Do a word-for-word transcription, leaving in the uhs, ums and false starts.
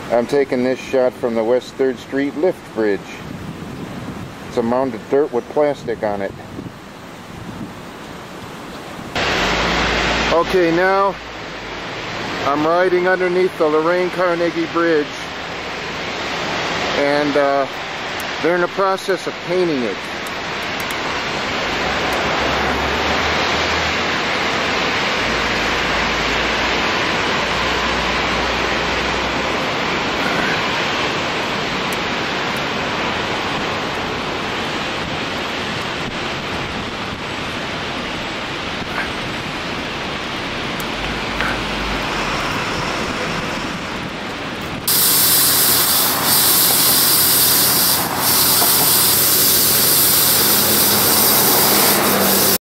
I'm taking this shot from the West third Street lift bridge. It's a mound of dirt with plastic on it. Okay, now I'm riding underneath the Lorain Carnegie Bridge, and uh, they're in the process of painting it.